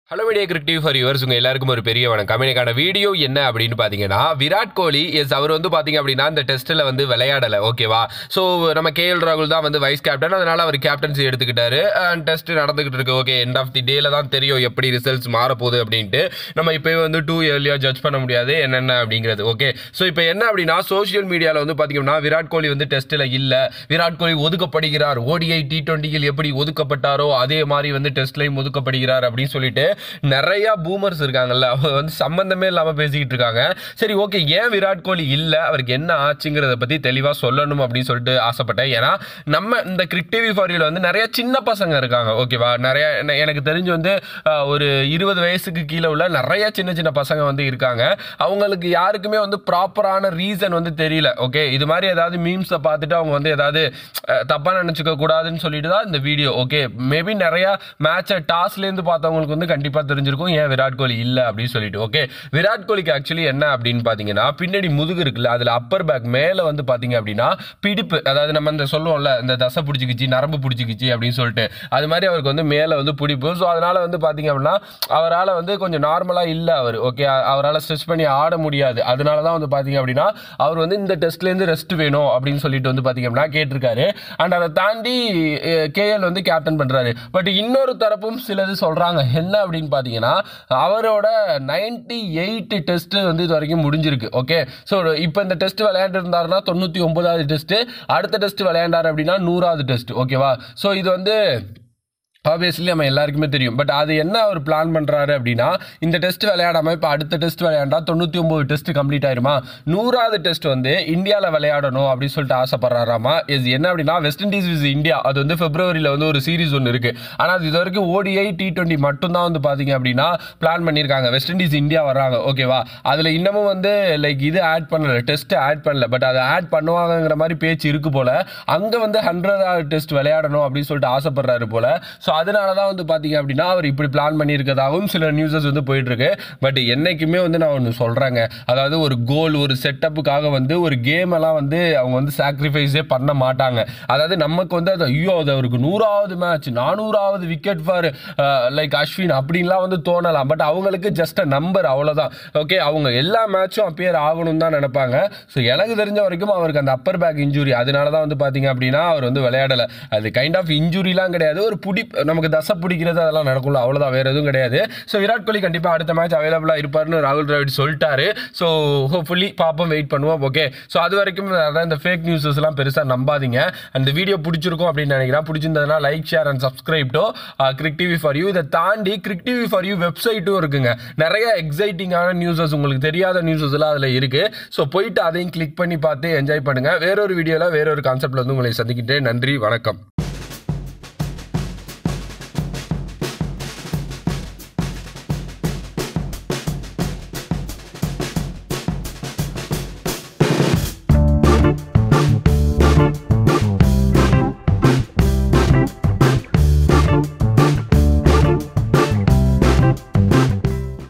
Hello media cricket for yours உங்க எல்லாருக்கும் ஒரு பெரிய வணக்கம். இன்னைக்கான வீடியோ என்ன அப்படின்னு பாத்தீங்கன்னா, விராட் கோலி அவர் வந்து பாத்தீங்க அப்படின்னா இந்த டெஸ்ட்ல வந்து விளையாடல, ஓகேவா? ஸோ நம்ம KL ராகுல் தான் வந்து வைஸ் கேப்டன், அதனால அவர் கேப்டன்சி எடுத்துக்கிட்டாரு. டெஸ்ட் நடந்துகிட்டு இருக்கு, ஓகே. எண்ட் ஆஃப் தி டேல தான் தெரியும் எப்படி ரிசல்ட்ஸ் மாறப்போகுது அப்படின்ட்டு. நம்ம இப்போ வந்து டூ இயர்லியா ஜட்ஜ் பண்ண முடியாது என்னென்ன அப்படிங்கிறது, ஓகே. ஸோ இப்போ என்ன அப்படின்னா, சோசியல் மீடியாவில் வந்து பாத்தீங்கன்னா விராட் கோலி வந்து டெஸ்ட்ல இல்ல, விராட் கோலி ஒதுக்கப்படுகிறார், ODI T20யில் எப்படி ஒதுக்கப்பட்டாரோ அதே மாதிரி வந்து டெஸ்ட்லையும் ஒதுக்கப்படுகிறார் அப்படின்னு சொல்லிட்டு நிறைய பூமர்ஸ் இருக்காங்கல்ல, அவங்க வந்து சம்பந்தமே இல்லாம பேசிக்கிட்டு இருக்காங்க. சரி, ஓகே, ஏன் விராட் கோலி இல்ல, அவருக்கு என்ன ஆச்சுங்கிறத பத்தி தெளிவா சொல்லணும் அப்படின்னு சொல்லிட்டு ஆசைப்பட்டேன். ஏன்னா நம்ம இந்த கிரிக் டிவி ஃபார் யூல வந்து நிறைய சின்ன பசங்க இருக்காங்க, ஓகேவா? நிறைய எனக்கு தெரிஞ்சு வந்து ஒரு 20 வயசுக்கு கீழே உள்ள நிறைய சின்ன சின்ன பசங்க வந்து இருக்காங்க. அவங்களுக்கு யாருக்குமே வந்து ப்ராப்பரான ரீசன் வந்து தெரியல, ஓகே. இது மாதிரி ஏதாவது மீம்ஸை பார்த்துட்டு அவங்க வந்து ஏதாவது தப்பா நினைச்சுக்க கூடாதுன்னு சொல்லிட்டு தான் இந்த வீடியோ, ஓகே. மேபி நிறைய மேட்சை டாஸ்லேருந்து பார்த்தவங்களுக்கு வந்து கண்டிப்பா தெரிஞ்சிருக்கும் ஏன் விராட் கோலி இல்ல அப்படின்னு சொல்லிட்டு, ஓகே. விராட் கோலிக்கு ஆக்சுவலி என்ன அப்படின்னு பாத்தீங்கன்னா, பின்னாடி முதுகு இருக்குல்ல, அதுல அப்பர் பேக் மேல வந்து பாத்தீங்க அப்படின்னா பிடிப்பு, அதாவது நம்ம இந்த சொல்லுவோம்ல, இந்த தசை பிடிச்சிக்கிச்சு, நரம்பு பிடிச்சிக்கிச்சு அப்படின்னு சொல்லிட்டு, அது மாதிரி அவருக்கு வந்து மேல வந்து பிடிப்பு. ஸோ அதனால வந்து பாத்தீங்க அப்படின்னா அவரால் வந்து கொஞ்சம் நார்மலா இல்ல அவர், ஓகே. அவரால் ஸ்ட்ரெச் பண்ணி ஆட முடியாது. அதனால தான் வந்து பாத்தீங்க அப்படின்னா அவர் வந்து இந்த டெஸ்ட்ல இருந்து ரெஸ்ட் வேணும் அப்படின்னு சொல்லிட்டு வந்து பாத்தீங்க அப்படின்னா கேட்டிருக்காரு. அண்ட் அதை தாண்டி KL வந்து கேப்டன் பண்றாரு. பட் இன்னொரு தரப்பும் சிலது சொல்றாங்க என்ன அப்படின்னு பாத்தீங்கன்னா, அவரோட 98 டெஸ்ட் வந்து இது வரைக்கும் முடிஞ்சிருக்கு, ஓகே. ஸோ இப்போ இந்த டெஸ்ட் விளையாண்டு இருந்தாருன்னா 99வது டெஸ்ட், அடுத்த டெஸ்ட் விளையாண்டாரு அப்படின்னா 100வது டெஸ்ட், ஓகேவா? ஸோ இது வந்து ஆப்வியஸ்லி நம்ம எல்லாருக்குமே தெரியும். பட் அது என்ன அவர் பிளான் பண்ணுறாரு அப்படின்னா, இந்த டெஸ்ட் விளையாடாம இப்போ அடுத்த டெஸ்ட் விளையாண்டா 99 டெஸ்ட் கம்ப்ளீட் ஆயிருமா, 100வது டெஸ்ட் வந்து இந்தியாவில் விளையாடணும் அப்படின்னு சொல்லிட்டு ஆசைப்படுறாராமா. இது என்ன அப்படின்னா, வெஸ்ட் இண்டீஸ் விஸ் இந்தியா, அது வந்து பிப்ரவரியில் வந்து ஒரு சீரிஸ் ஒன்று இருக்கு. ஆனால் அது இது வரைக்கும் ODI T20 மட்டும்தான் வந்து பார்த்தீங்க அப்படின்னா பிளான் பண்ணியிருக்காங்க. வெஸ்ட் இண்டீஸ் இந்தியா வர்றாங்க, ஓகேவா? அதில் இன்னமும் வந்து லைக் இது ஆட் பண்ணல, டெஸ்ட் ஆட் பண்ணல. பட் அதை ஆட் பண்ணுவாங்கங்கிற மாதிரி பேச்சு இருக்கு போல. அங்கே வந்து 100வது டெஸ்ட் விளையாடணும் அப்படின்னு சொல்லிட்டு ஆசைப்படுறாரு போல. ஸோ அதனால தான் வந்து பார்த்தீங்க அப்படின்னா அவர் இப்படி பிளான் பண்ணியிருக்கதாகவும் சில நியூஸஸ் வந்து போயிட்டு இருக்கு. பட் என்னைக்குமே வந்து நான் ஒன்று சொல்கிறேங்க, அதாவது ஒரு கோல், ஒரு செட்டப்புக்காக வந்து ஒரு கேம் எல்லாம் வந்து அவங்க வந்து சாக்ரிஃபைஸே பண்ண மாட்டாங்க. அதாவது நமக்கு வந்து அது ஐயோ அது அவருக்கு 100வது மேட்ச், 400வது விக்கெட் ஃபார் லைக் அஸ்வின் அப்படின்லாம் வந்து தோணலாம். பட் அவங்களுக்கு ஜஸ்ட் அ நம்பர், அவ்வளோதான், ஓகே. அவங்க எல்லா மேட்சும் அப்பியர் ஆகணும் தான் நினைப்பாங்க. ஸோ எனக்கு தெரிஞ்ச வரைக்கும் அவருக்கு அந்த அப்பர் பேக் இன்ஜுரி, அதனால தான் வந்து பார்த்தீங்க அப்படின்னா அவர் வந்து விளையாடலை. அது கைண்ட் ஆஃப் இன்ஜுரிலாம் கிடையாது, ஒரு நமக்கு தசை பிடிக்கிறது அதெல்லாம் நடக்கும்ல, அவ்வளோதான், வேற எதுவும் கிடையாது. ஸோ விராட் கோலி கண்டிப்பாக அடுத்த மேட்ச் அவைலபிளாக இருப்பார்னு ராகுல் டிராவிட் சொல்லிட்டாரு. ஸோ ஹோப்ஃபுல்லி பார்ப்போம், வெயிட் பண்ணுவோம், ஓகே. ஸோ அது வரைக்கும் இந்த ஃபேக் நியூஸஸ்லாம் பெருசாக நம்பாதீங்க. அந்த வீடியோ பிடிச்சிருக்கும் அப்படின்னு நினைக்கிறேன். பிடிச்சிருந்ததுனா like, share and subscribe to Cric TV for you. இதை தாண்டி கிரிக் டிவி ஃபார் யூ வெப்சைட்டும் இருக்குங்க. நிறைய எக்ஸைட்டிங்கான நியூஸஸ், உங்களுக்கு தெரியாத நியூஸஸ் எல்லாம் அதில் இருக்கு. ஸோ போயிட்டு அதையும் கிளிக் பண்ணி பார்த்து என்ஜாய் பண்ணுங்க. வேறொரு வீடியோவில் வேறொரு கான்செப்ட்ல வந்து உங்களை சந்திக்கிட்டேன். நன்றி, வணக்கம்.